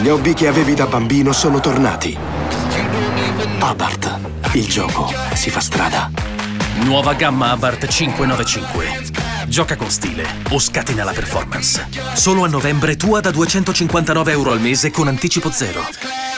hobby che avevi da bambino sono tornati. Abarth, il gioco si fa strada. Nuova gamma Abarth 595. Gioca con stile o scatena la performance. Solo a novembre tua da 259 € al mese con anticipo zero.